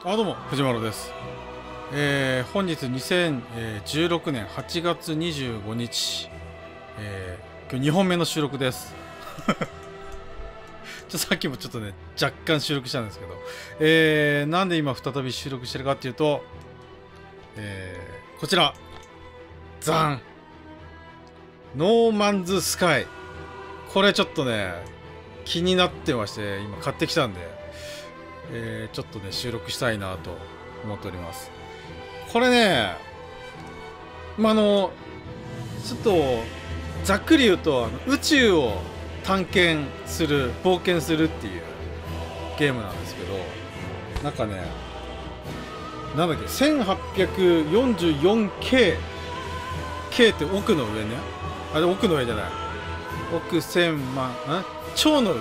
どうも藤丸です。本日2016年8月25日、今日2本目の収録です。さっきもちょっとね若干収録したんですけど、なんで今再び収録してるかっていうと、こちらザンノーマンズスカイ、これちょっとね気になってまして、今買ってきたんで、ちょっとね収録したいなと思っております。これね、ちょっとざっくり言うと宇宙を探検する、冒険するっていうゲームなんですけど、なんかね、なんだっけ 1844K K って奥の上ね、あれ奥の上じゃない、奥1000万超の上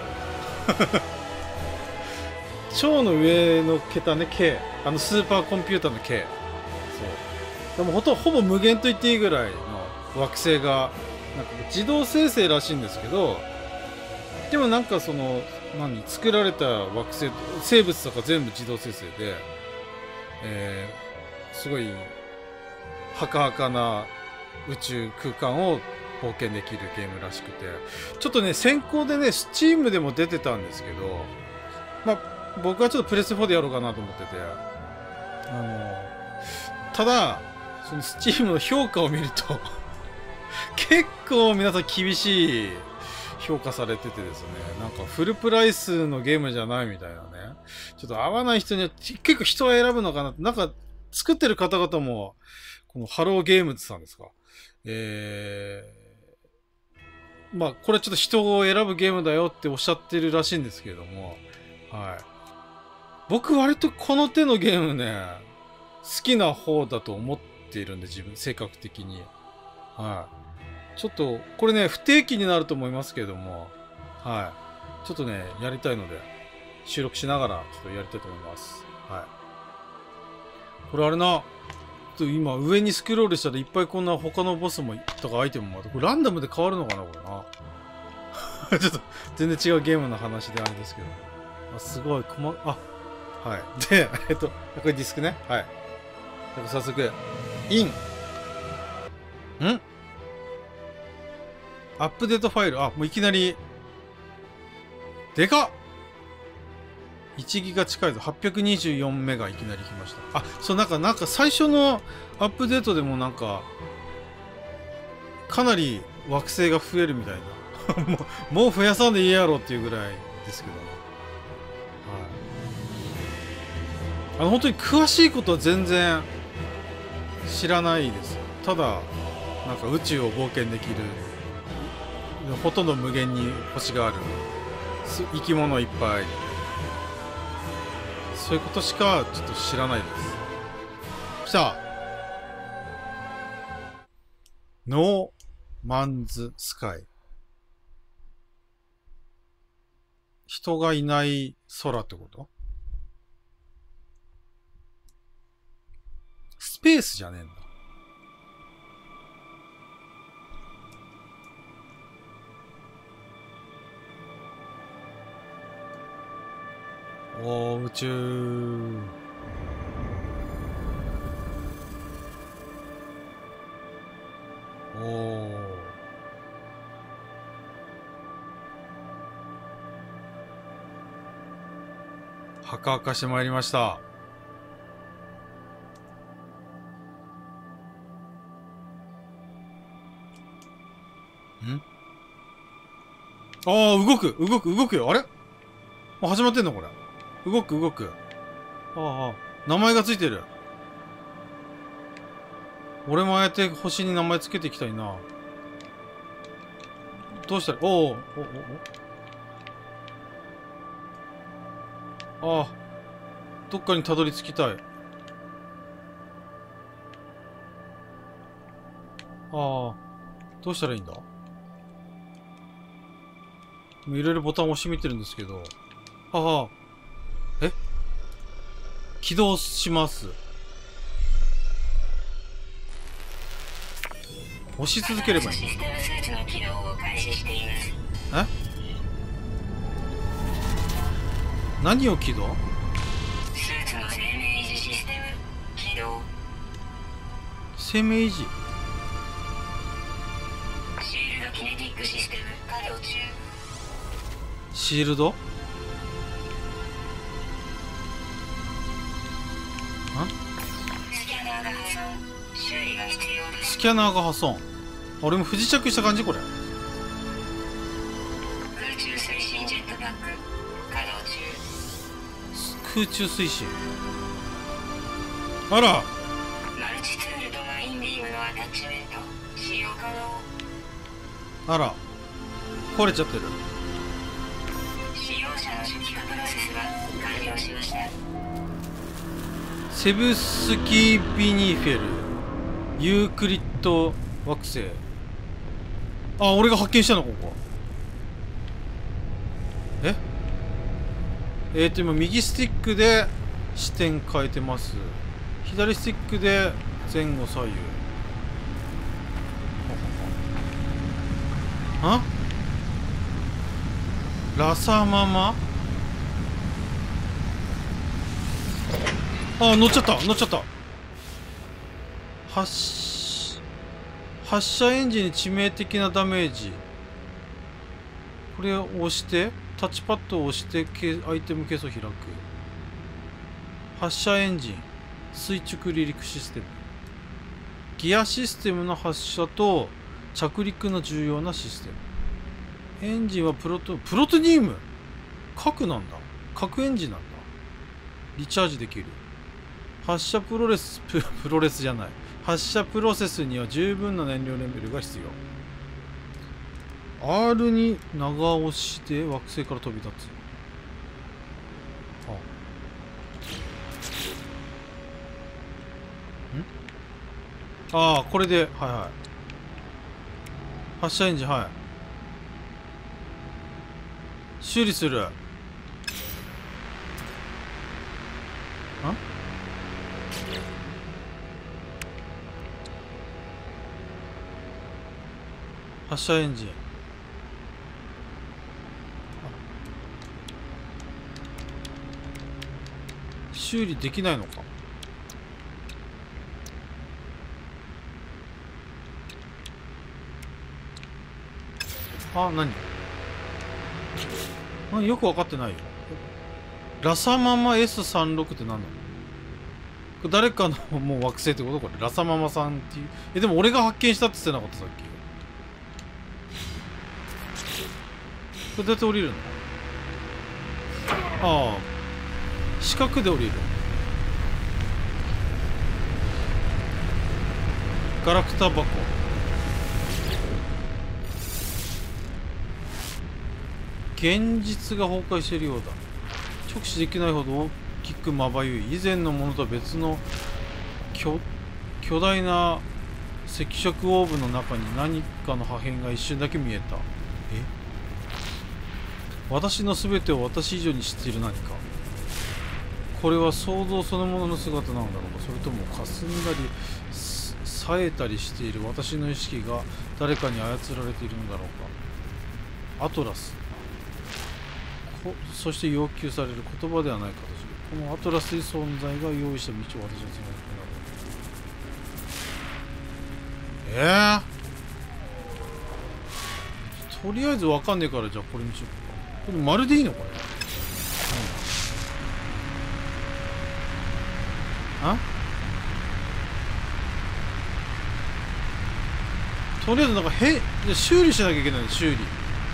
超の上の桁ね、 K、 スーパーコンピューターの K。 そうでもほぼ無限と言っていいぐらいの惑星がなんか自動生成らしいんですけど、でもなんかその作られた惑星生物とか全部自動生成で、すごいはかはかな宇宙空間を冒険できるゲームらしくて、ちょっとね先行でね Steam でも出てたんですけど、僕はちょっとプレス4でやろうかなと思ってて、ただその Steam の評価を見ると結構皆さん厳しい評価されててですね、なんかフルプライスのゲームじゃないみたいなね、ちょっと合わない人には結構人は選ぶのかなって。なんか作ってる方々もこのハローゲームズさんですか、これちょっと人を選ぶゲームだよっておっしゃってるらしいんですけれども、はい、僕割とこの手のゲームね好きな方だと思っているんで、自分性格的に、はい、ちょっとこれね不定期になると思いますけれども、はい、ちょっとねやりたいので収録しながらちょっとやりたいと思います。はい、これあれな、今上にスクロールしたらいっぱいこんな他のボスもとかアイテムもこれランダムで変わるのかな、これなちょっと全然違うゲームの話であれですけど、すごいはい。で、これディスクね。はい。早速、イン。アップデートファイル。もういきなり、でかっ !1 ギガ近いぞ。824メガいきなり来ました。そう、なんか最初のアップデートでもかなり惑星が増えるみたいな。もう増やさんでいいやろっていうぐらいですけど。本当に詳しいことは全然知らないです。ただなんか宇宙を冒険できる、ほとんど無限に星がある、生き物いっぱい、そういうことしかちょっと知らないです。さあ、ノーマンズスカイ、人がいない空ってこと？スペースじゃねえんだ。宇宙。はかはかしてまいりました。動くよ。あれ始まってんのこれ。動く。名前がついてる。俺もああやって星に名前つけていきたいな。どうしたら、どっかにたどり着きたい。どうしたらいいんだ？いろいろボタン押してみてるんですけど。起動します。押し続ければいい。何を起動？ 起動。 生命維持。 シールドキネティックシステム稼働中。 シールド？ん？ スキャナーが破損。修理が必要です。 スキャナーが破損。俺も不時着した感じこれ。 空中推進ジェットパック稼働中。 空中推進。あら。 マルチツールとマインビームのアタッチメント使用可能。 あら。壊れちゃってる。 使用者の初期化プロセスが完了しました。 セブスキービニフェルユークリッド惑星。あ、俺が発見したのここ。今右スティックで視点変えてます。左スティックで前後左右。あ？ラサママ？あ、乗っちゃった乗っちゃった。発射エンジンに致命的なダメージ。これを押してタッチパッドを押してアイテムケースを開く。発射エンジン垂直離陸システム。ギアシステムの発射と着陸の重要なシステム。エンジンはプロトニウム。核なんだ。核エンジンなんだ。リチャージできる。発射プロレスじゃない。発射プロセスには十分な燃料レベルが必要。R に長押しで惑星から飛び立つ。ああ、これで、はいはい。発射エンジン、はい。修理する。発射エンジン。修理できないのか。あ、何よく分かってないよ。ラサママ S36 って何なの？これ誰かのもう惑星ってこと？これラサママさんっていう。でも俺が発見したって言ってなかったさっき。これどうやって降りるの？ああ、四角で降りる。ガラクタ箱。現実が崩壊しているようだ。直視できないほど大きくまばゆい。以前のものとは別の巨大な赤色オーブの中に何かの破片が一瞬だけ見えた。私の全てを私以上に知っている何か。これは想像そのものの姿なのだろうか、それとも霞んだり冴えたりしている私の意識が誰かに操られているのだろうか。アトラス。そして要求される言葉ではない形で、このアトラスという存在が用意した道を私はつなぐ。とりあえずわかんねえから、じゃあこれにしようか。これ丸でいいのこれ。とりあえずなんか修理しなきゃいけない。修理。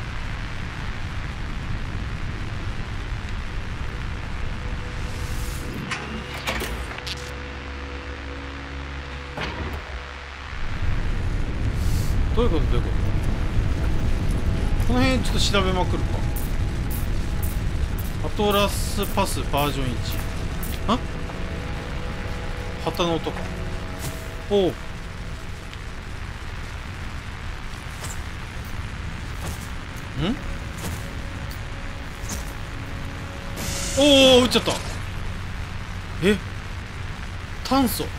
どういうこと？この辺ちょっと調べまくるか。アトラスパスバージョン1。旗の音か。おう。おお、撃っちゃった。炭素。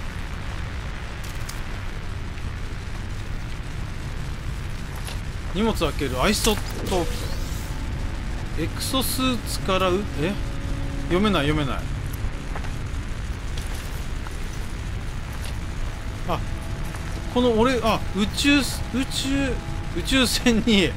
荷物開ける。アイソトープ。エクソスーツから読めない。 あ、この俺、あ、宇宙船に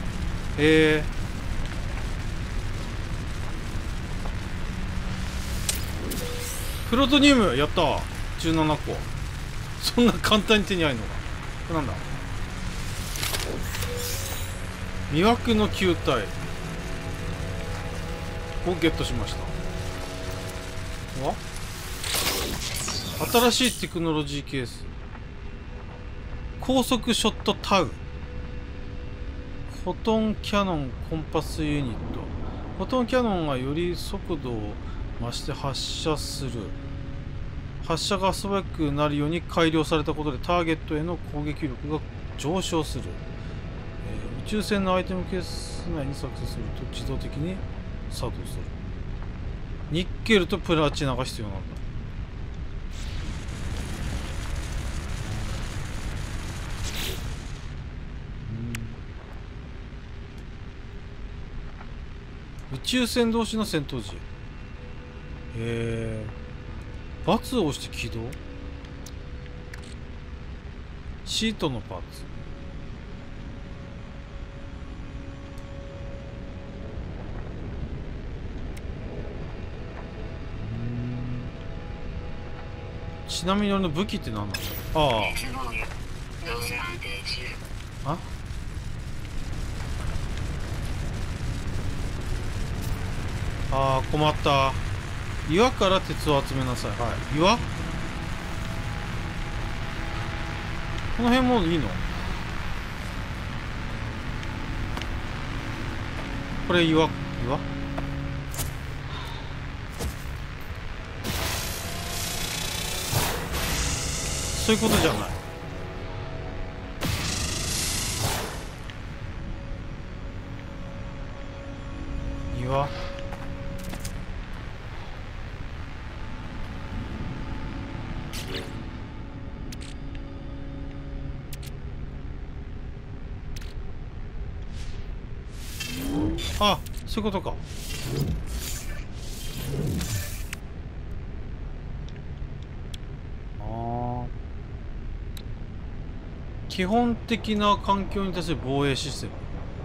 プロトニウムやった。17個。そんな簡単に手に入るのか。これなんだ。魅惑の球体をゲットしました。わ、新しいテクノロジーケース。高速ショットタウ。フォトンキャノンコンパスユニット。フォトンキャノンがより速度を増して発射する。発射が素早くなるように改良されたことでターゲットへの攻撃力が上昇する。宇宙船のアイテムケース内に作成すると自動的に作動する。ニッケルとプラチナが必要なんだ。宇宙船同士の戦闘時。×を押して起動。シートのパーツ。ちなみに俺の武器って何なんだろう。ああ。あ、あー、困った。岩から鉄を集めなさい。はい。岩、この辺もいいの？これ岩そういうことじゃない。岩、あ、そういうことか。ああ、基本的な環境に対する防衛システム。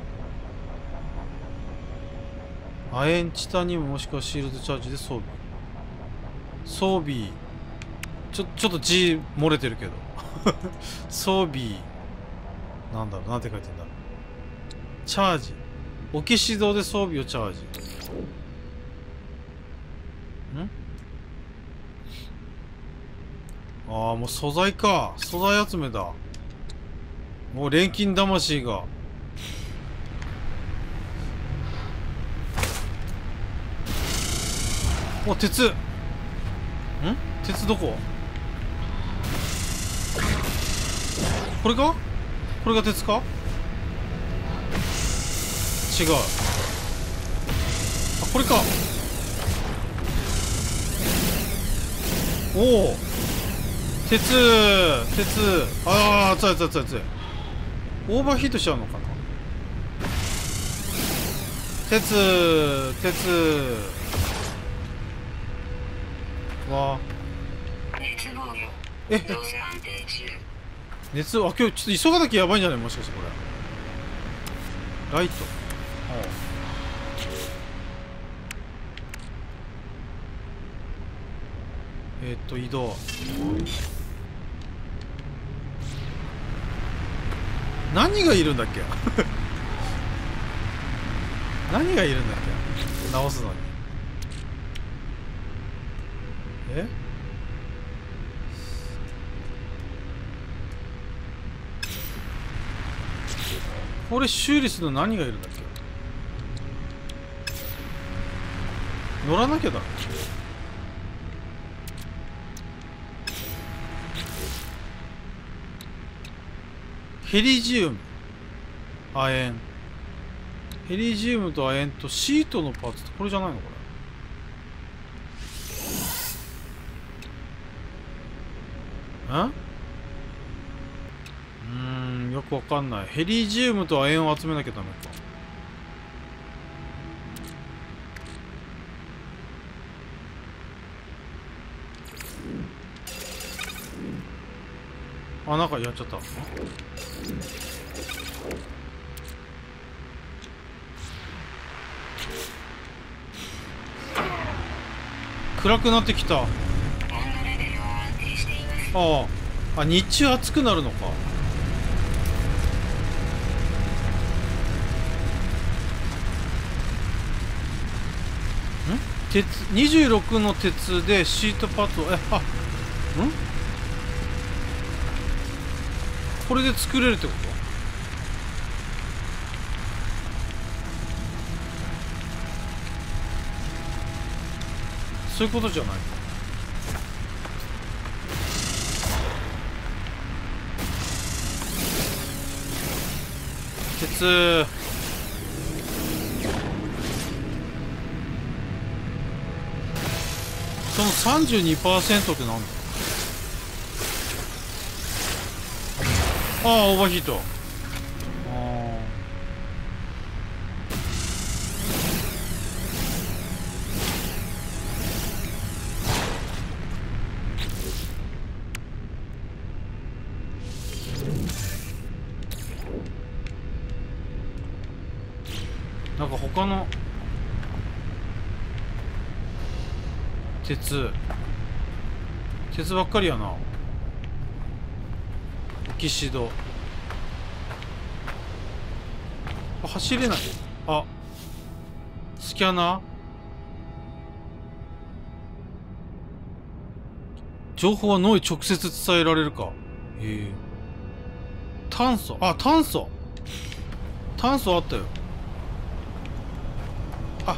亜鉛チタニウムもしくはシールドチャージで装備ちょっと字漏れてるけど装備なんだろう、なんて書いてんだろう。チャージ、オキシドで装備をチャージ。ああ、もう素材か。素材集めだ。もう錬金魂が。お、鉄。鉄どこ？これか？これが鉄か？違う。あ、これか。おお、鉄。ああ、熱い。オーバーヒートしちゃうのかな。鉄わあ、熱、あ、今日ちょっと急がなきゃやばいんじゃない？もしかしてこれライト。移動。何がいるんだっけ何がいるんだっけ、直すのに。これ修理するの何がいるんだっけ。乗らなきゃだ。ヘリジウム、亜鉛。ヘリジウムと亜鉛とシートのパーツってこれじゃないの？これ。よくわかんない。ヘリジウムと亜鉛を集めなきゃダメか。 あ、なんかやっちゃった。暗くなってきた。ああ、日中暑くなるのか。鉄26の鉄でシートパッド、これで作れるってこと？そういうことじゃない？鉄。その 32% ってなんだ？ああ、オーバーヒート。なんか他の鉄ばっかりやな。オキシド。あ、走れない。あ、スキャナー。情報は脳へ直接伝えられるか。へえ。炭素。あ、炭素あったよ。あ、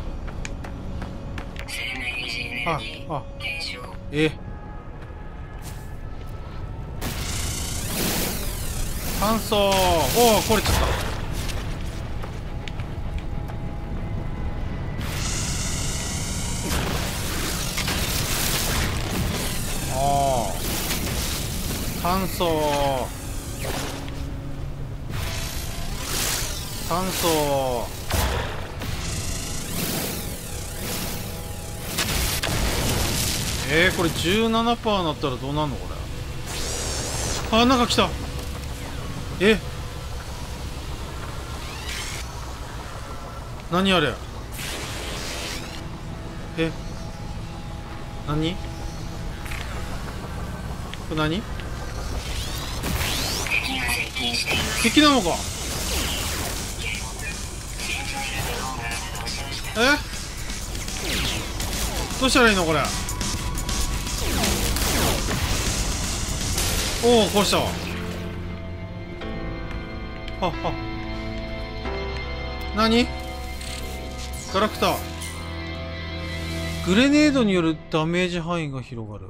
炭素。おお、これちょっと。ああ、炭素。これ 17% なったらどうなんのこれ。あ、なんか来た。何あれ。何これ何？敵なのか。どうしたらいいのこれ。おお、こうしたわ。何？ガラクタ。グレネードによるダメージ範囲が広がる。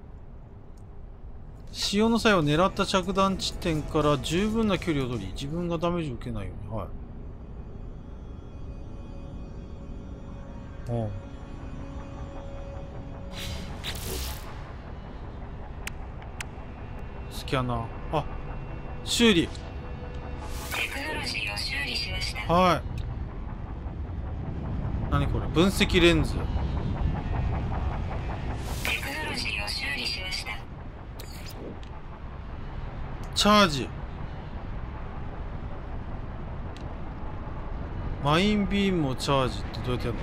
使用の際は狙った着弾地点から十分な距離を取り、自分がダメージを受けないように。はい。おう。スキャナー。あ、修理。 テクノロジーを修理しました。 はい。何これ？分析レンズ。 テクノロジーを修理しました。 チャージ。マインビームをチャージってどうやってやる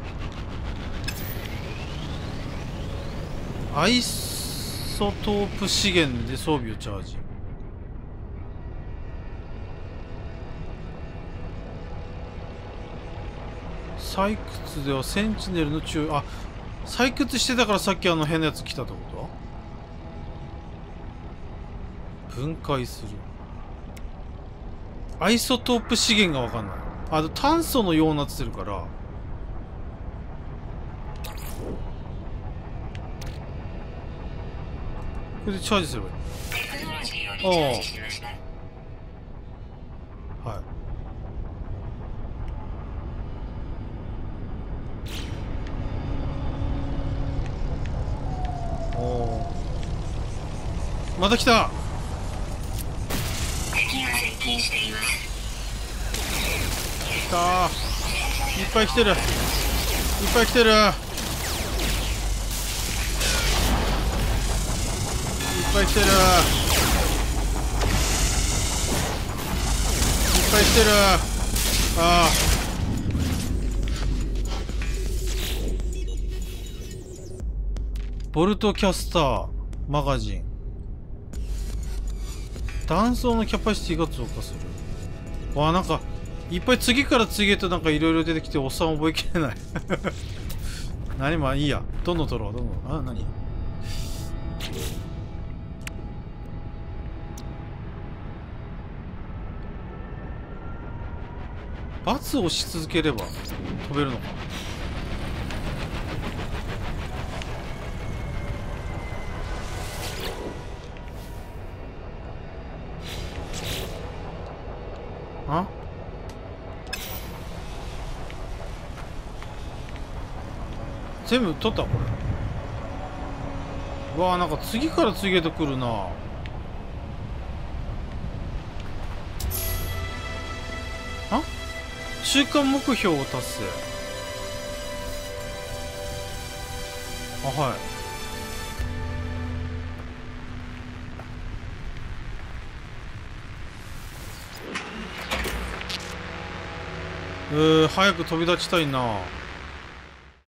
の？アイソトープ資源で装備をチャージ。採掘ではセンチネルの注意。あ、採掘してたからさっきあの変なやつ来たってこと？分解する。アイソトープ資源が分かんない。あと炭素のようなってるから。これでチャージすればいい。 テクノロジーをリチャージしました。 はい。おお。また来た。 敵が接近しています。 来たー。いっぱい来てる。いっぱい来てる。いっぱい来てる。 ぱい来てる。ああ。ボルトキャスターマガジン。断層のキャパシティが増加する。わあ、なんかいっぱい次から次へとなんかいろいろ出てきておっさん覚えきれない。何もいいや。どんどん取ろう。どんどん。あ、何？×を押し続ければ飛べるのか。あ？全部取ったこれ。うわあ、なんか次から次へと来るな。あ？中間目標を達成。あ、はい。早く飛び立ちたいな。